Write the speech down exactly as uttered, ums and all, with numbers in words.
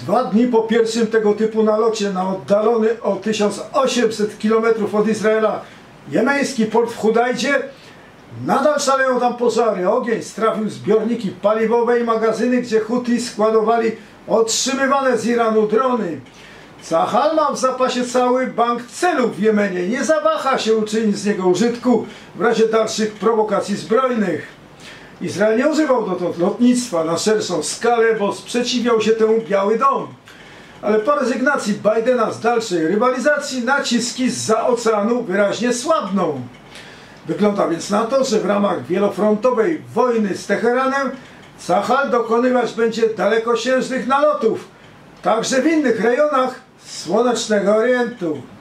Dwa dni po pierwszym tego typu nalocie na oddalony o tysiąc osiemset kilometrów od Izraela jemeński port w Hudajdzie nadal szaleją tam pożary. Ogień strawił zbiorniki paliwowe i magazyny, gdzie Huti składowali otrzymywane z Iranu drony. Cahal ma w zapasie cały bank celów w Jemenie. Nie zawaha się uczynić z niego użytku w razie dalszych prowokacji zbrojnych. Izrael nie używał dotąd lotnictwa na szerszą skalę, bo sprzeciwiał się temu Biały Dom. Ale po rezygnacji Bidena z dalszej rywalizacji naciski zza oceanu wyraźnie słabną. Wygląda więc na to, że w ramach wielofrontowej wojny z Teheranem Cahal dokonywać będzie dalekosiężnych nalotów, także w innych rejonach Słonecznego Orientu.